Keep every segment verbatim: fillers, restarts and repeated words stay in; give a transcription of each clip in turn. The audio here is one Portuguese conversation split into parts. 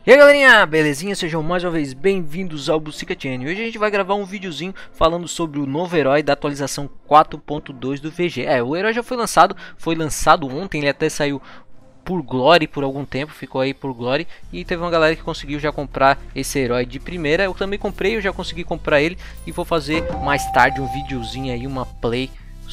E aí galerinha, belezinha? Sejam mais uma vez bem-vindos ao Bucica Channel. Hoje a gente vai gravar um videozinho falando sobre o novo herói da atualização quatro ponto dois do V G. É, o herói já foi lançado, foi lançado ontem, ele até saiu por Glory por algum tempo, ficou aí por Glory. E teve uma galera que conseguiu já comprar esse herói de primeira. Eu também comprei, eu já consegui comprar ele. E vou fazer mais tarde um videozinho aí, uma play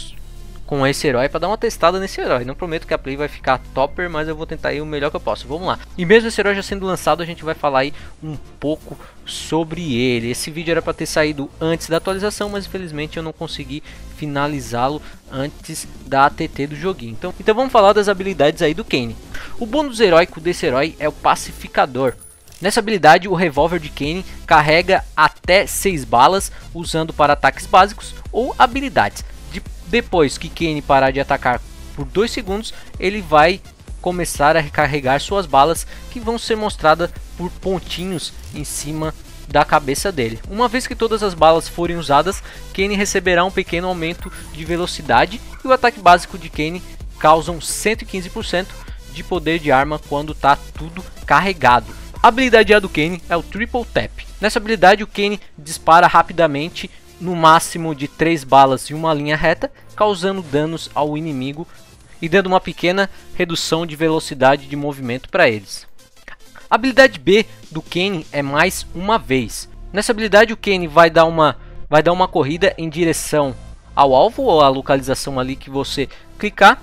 com esse herói para dar uma testada nesse herói. Não prometo que a play vai ficar topper, mas eu vou tentar aí o melhor que eu posso. Vamos lá. E mesmo esse herói já sendo lançado, a gente vai falar aí um pouco sobre ele. Esse vídeo era para ter saído antes da atualização, mas infelizmente eu não consegui finalizá-lo antes da A T T do joguinho. Então, então vamos falar das habilidades aí do Kayn. O bônus heróico desse herói é o Pacificador. Nessa habilidade, o revólver de Kayn carrega até seis balas, usando para ataques básicos ou habilidades. Depois que Kayn parar de atacar por dois segundos, ele vai começar a recarregar suas balas, que vão ser mostradas por pontinhos em cima da cabeça dele. Uma vez que todas as balas forem usadas, Kayn receberá um pequeno aumento de velocidade, e o ataque básico de Kayn causa cento e quinze por cento de poder de arma quando está tudo carregado. A habilidade A do Kayn é o Triple Tap. Nessa habilidade, o Kayn dispara rapidamente, no máximo de três balas em uma linha reta, causando danos ao inimigo e dando uma pequena redução de velocidade de movimento para eles. A habilidade B do Kayn é mais uma vez. Nessa habilidade, o Kayn vai dar uma vai dar uma corrida em direção ao alvo ou à localização ali que você clicar,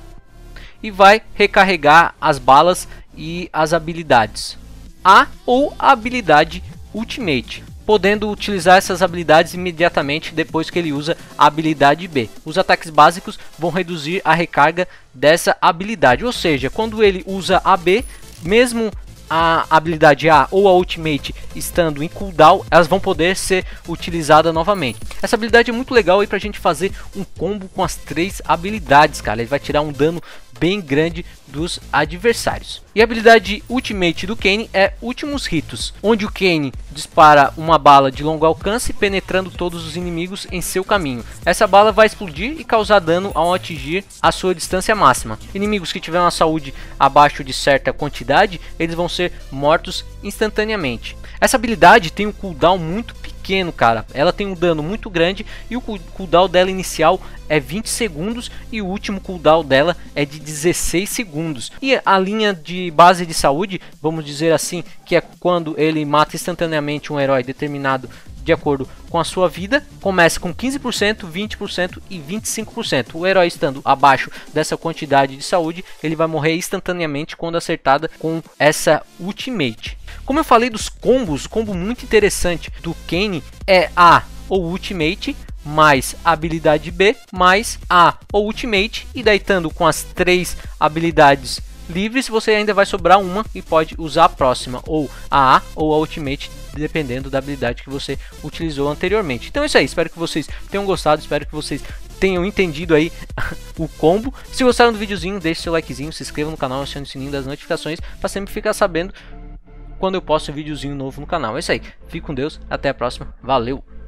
e vai recarregar as balas e as habilidades A ou a habilidade Ultimate, podendo utilizar essas habilidades imediatamente depois que ele usa a habilidade B. Os ataques básicos vão reduzir a recarga dessa habilidade, ou seja, quando ele usa a B, mesmo a habilidade A ou a Ultimate estando em cooldown, elas vão poder ser utilizadas novamente. Essa habilidade é muito legal aí pra gente fazer um combo com as três habilidades, cara. Ele vai tirar um dano bem grande dos adversários. E a habilidade Ultimate do Kayn é Últimos Ritos, onde o Kayn dispara uma bala de longo alcance, penetrando todos os inimigos em seu caminho. Essa bala vai explodir e causar dano ao atingir a sua distância máxima. Inimigos que tiverem uma saúde abaixo de certa quantidade, eles vão ser mortos instantaneamente. Essa habilidade tem um cooldown muito pequeno, cara. Ela tem um dano muito grande e o cooldown dela inicial é vinte segundos e o último cooldown dela é de dezesseis segundos. E a linha de base de saúde, vamos dizer assim, que é quando ele mata instantaneamente um herói determinado de acordo com a sua vida, começa com quinze por cento, vinte por cento e vinte e cinco por cento. O herói estando abaixo dessa quantidade de saúde, ele vai morrer instantaneamente quando acertada com essa Ultimate. Como eu falei dos combos, o combo muito interessante do Kayn é A ou Ultimate mais a habilidade B mais A ou Ultimate, e daí estando com as três habilidades livres, você ainda vai sobrar uma e pode usar a próxima, ou a A ou a Ultimate, dependendo da habilidade que você utilizou anteriormente. Então é isso aí, espero que vocês tenham gostado, espero que vocês tenham entendido aí o combo. Se gostaram do videozinho, deixe seu likezinho, se inscreva no canal, acione o sininho das notificações para sempre ficar sabendo quando eu posto um videozinho novo no canal. É isso aí, fique com Deus, até a próxima, valeu!